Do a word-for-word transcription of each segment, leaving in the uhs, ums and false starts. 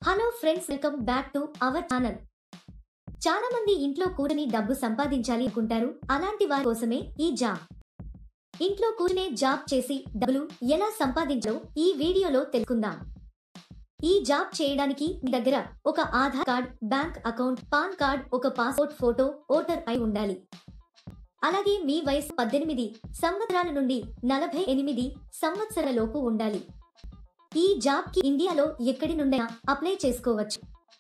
Hello friends, welcome back to our channel. చాలా మంది ఇంట్లో కూర్చొని డబ్బు సంపాదించాలి అనుకుంటారు. అలాంటి వారి కోసమే ఈ జాబ్. ఇంట్లో కూర్చునే జాబ్ చేసి డబ్బులు ఎలా సంపాదించాలో ఈ వీడియోలో తెలుసుకుందాం. ఈ జాబ్ చేయడానికి మీ దగ్గర ఒక Aadhaar card, bank account, PAN card, ఒక పాస్పోర్ట్ ఫోటో, ఓటర్ అయి ఉండాలి. అలాగే మీ వయసు పద్దెనిమిది సంవత్సరాల నుండి నలభై ఎనిమిది సంవత్సరాల లోపు ఉండాలి. ఈ జాబ్ కి ఇండియాలో ఎక్కడి నుండైనా అప్లై చేసుకోవచ్చు.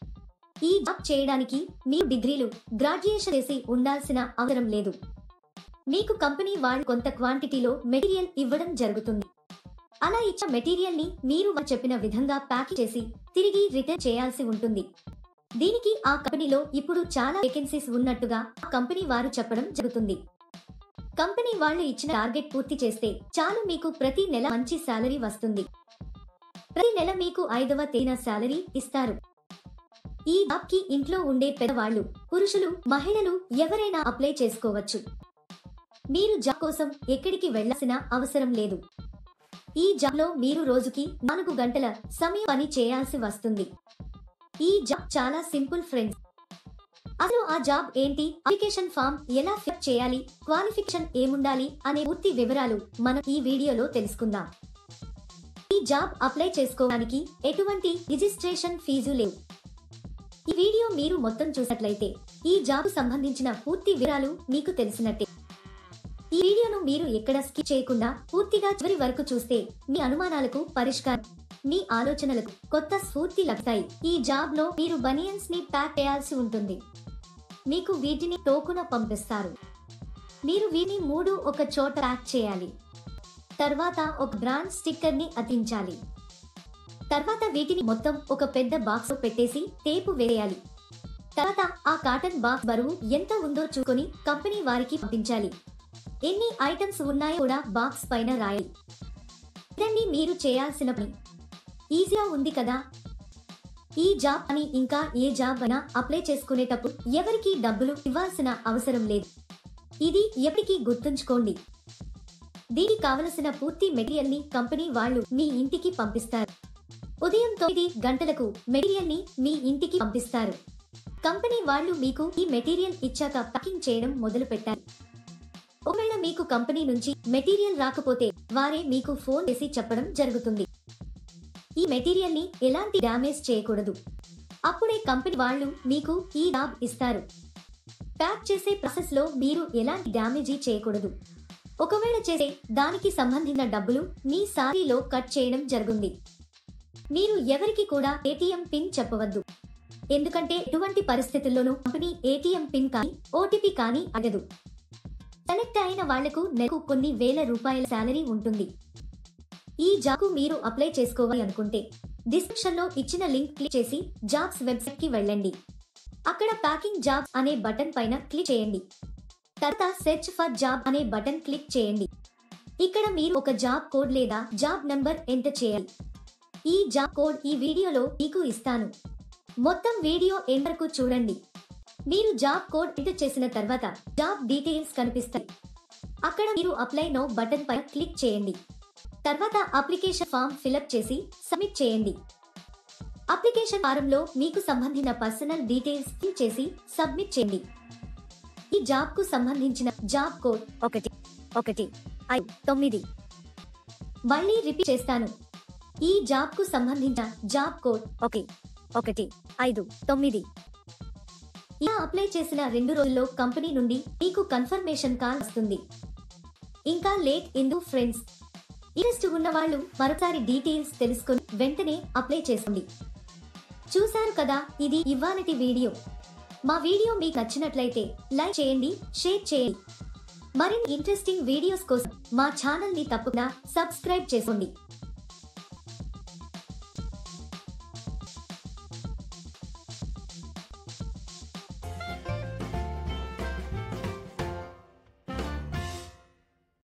ఈ జాబ్ చేయడానికి మీరు డిగ్రీలు, గ్రాడ్యుయేషన్ చేసి ఉండాల్సిన అవసరం లేదు. మీకు కంపెనీ వాళ్ళు కొంత క్వాంటిటీలో మెటీరియల్ ఇవ్వడం జరుగుతుంది. అలా ఇచ్చిన మెటీరియల్ ని మీరు వారు చెప్పిన విధంగా ప్యాక్ చేసి తిరిగి రిటర్న్ చేయాల్సి ఉంటుంది. దీనికి ఆ కంపెనీలో ఇప్పుడు చాలా వేకెన్సీస్ ఉన్నట్టుగా ఆ కంపెనీ వారు చెప్పడం జరుగుతుంది. కంపెనీ వాళ్ళు ఇచ్చిన టార్గెట్ పూర్తి చేస్తే చాలు, మీకు ప్రతి నెల మంచి శాలరీ వస్తుంది. ప్రతి నెల మీకు ఐదవ తేదీన శాలరీ ఇస్తారు. ఈ జాబ్ కి ఇంట్లో ఉండే పెద్దవాళ్ళు, పురుషులు, మహిళలు ఎవరైనా అప్లై చేసుకోవచ్చు. మీరు జాబ్ కోసం ఎక్కడికి వెళ్లాల్సిన అవసరం లేదు. ఈ జాబ్ లో మీరు రోజుకి నాలుగు గంటల సమయం పని చేయాల్సి వస్తుంది. ఈ జాబ్ చాలా సింపుల్ ఫ్రెండ్స్. అసలు ఆ జాబ్ ఏంటి, అప్లికేషన్ ఫామ్ ఎలా ఫిల్ చేయాలి, క్వాలిఫికేషన్ ఏముండాలి అనే పూర్తి వివరాలు మనం ఈ వీడియోలో తెలుసుకుందాం. ఈ జాబ్ అప్లై చేసుకోవడానికి ఎటువంటి రిజిస్ట్రేషన్ ఫీజు లేవు. ఈ వీడియో మీరు మొత్తం చూసినట్లయితే ఈ జాబ్ సంబంధించిన పూర్తి వివరాలు మీకు తెలిసినట్టే. ఈ వీడియోను మీరు ఎక్కడ స్కిప్ చేయకుండా పూర్తిగా చివరి వరకు చూస్తే మీ అనుమానాలకు పరిష్కారం, మీ ఆలోచనలకు కొత్త స్ఫూర్తి లభిస్తాయి. ఈ జాబ్ లో మీరు బనియన్స్ ని ప్యాక్ చేయాల్సి ఉంటుంది. మీకు వీటిని టోకున పంపిస్తారు. మీరు వీటిని మూడు ఒక చోట ప్యాక్ చేయాలి. తర్వాత ఒక బ్రాండ్ స్టిక్కర్ ని అతికించాలి. తర్వాత వీటిని మొత్తం ఒక పెద్ద బాక్స్ లో పెట్టేసి టేపు వేయాలి. తర్వాత ఆ కాటన్ బాక్స్ బరువు ఎంత ఉందో చూసుకొని కంపెనీ వారికి పంపించాలి. ఎన్ని ఐటమ్స్ ఉన్నాయో కూడా బాక్స్ పైన రాయాలి. ఇదండి మీరు చేయాల్సిన పని. ఈజీగా ఉంది కదా. ఈ జాబ్ అని ఇంకా ఏ జాబ్ అయినా అప్లై చేసుకునేటప్పుడు ఎవరికి డబ్బులు ఇవ్వాల్సిన అవసరం లేదు. ఇది ఎప్పటికీ గుర్తుంచుకోండి. దీనికి కావలసిన పూర్తి మెటీరియల్ ని కంపెనీ వాళ్ళు మీ ఇంటికి పంపిస్తారు. ఉదయం తొమ్మిది గంటలకు మెటీరియల్ ని మీ ఇంటికి పంపిస్తారు. కంపెనీ వాళ్ళు మీకు ఈ మెటీరియల్ ఇచ్చాక ప్యాకింగ్ చేయడం మొదలు పెట్టాలి. ఒకవేళ మీకు కంపెనీ నుంచి మెటీరియల్ రాకపోతే వారే మీకు ఫోన్ చేసి చెప్పడం జరుగుతుంది. ఈ మెటీరియల్ ని ఎలాంటి డ్యామేజ్ చేయకూడదు. అప్పుడే కంపెనీ వాళ్ళు మీకు ఈ జాబ్ ఇస్తారు. ప్యాక్ చేసే ప్రాసెస్ లో మీరు ఎలాంటి డ్యామేజీ చేయకూడదు. ఒకవేళ చేసే దానికి సంబంధించిన డబ్బులు మీ సాలరీలో కట్ చేయడం జరుగుతుంది. మీరు ఎవరికి కూడా ఏటీఎం పిన్ చెప్పవద్దు. ఎందుకంటే ఎటువంటి పరిస్థితుల్లోనూ కంపెనీ ఏటీఎం పిన్ కానీ ఓటీపీ కానీ అడగదు. సెలెక్ట్ అయిన వాళ్లకు నెలకు కొన్ని వేల రూపాయల శాలరీ ఉంటుంది. ఈ జాబ్కు మీరు అప్లై చేసుకోవాలి అనుకుంటే డిస్క్రిప్షన్ లో ఇచ్చిన లింక్ క్లిక్ చేసి జాబ్స్ వెబ్సైట్ కి వెళ్ళండి. అక్కడ ప్యాకింగ్ జాబ్స్ అనే బటన్ పైన క్లిక్ చేయండి. తర్వాత సెర్చ్ ఫర్ జాబ్ అనే బటన్ క్లిక్ చేయండి. ఇక్కడ మీరు ఒక జాబ్ కోడ్ లేదా జాబ్ నంబర్ ఎంటర్ చేయాలి. ఈ జాబ్ కోడ్ ఈ వీడియోలో మీకు ఇస్తాను. మొత్తం వీడియో ఎండ్ వరకు చూడండి. మీరు జాబ్ కోడ్ ఎంటర్ చేసిన తర్వాత జాబ్ డీటెయిల్స్ కనిపిస్తాయి. అక్కడ మీరు అప్లై నౌ బటన్ పైన క్లిక్ చేయండి. తర్వాత అప్లికేషన్ ఫామ్ ఫిలప్ చేసి సబ్మిట్ చేయండి. అప్లికేషన్ ఫారంలో మీకు సంబంధించిన పర్సనల్ డీటెయిల్స్ ఫిల్ చేసి సబ్మిట్ చేయండి. ఈ జాబ్ కు సంబంధించిన జాబ్ కోడ్ ఒకటి ఒకటి ఐదు తొమ్మిది. మళ్ళీ రిపీట్ చేస్తాను. ఈ జాబ్ కు సంబంధించిన జాబ్ కోడ్ ఒకటి ఒకటి ఐదు తొమ్మిది. ఇలా అప్లై చేసిన రెండు రోజుల్లో కంపెనీ నుండి మీకు కన్ఫర్మేషన్ కాల్ వస్తుంది. ఇంకా లేట్ ఎందుకు ఫ్రెండ్స్? ఇంట్రెస్ట్ ఉన్న వాళ్ళు మరోసారి డీటెయిల్స్ తెలుసుకొని వెంటనే అప్లై చేసుకోండి. చూశారు కదా, ఇది ఇవాళటి వీడియో. మా వీడియో మీకు నచ్చినట్లయితే లైక్ చేయండి, షేర్ చేయండి. మరిన్ని ఇంట్రెస్టింగ్ వీడియోస్ కోసం మా ఛానల్ ని తప్పకుండా సబ్స్క్రైబ్ చేసుకోండి.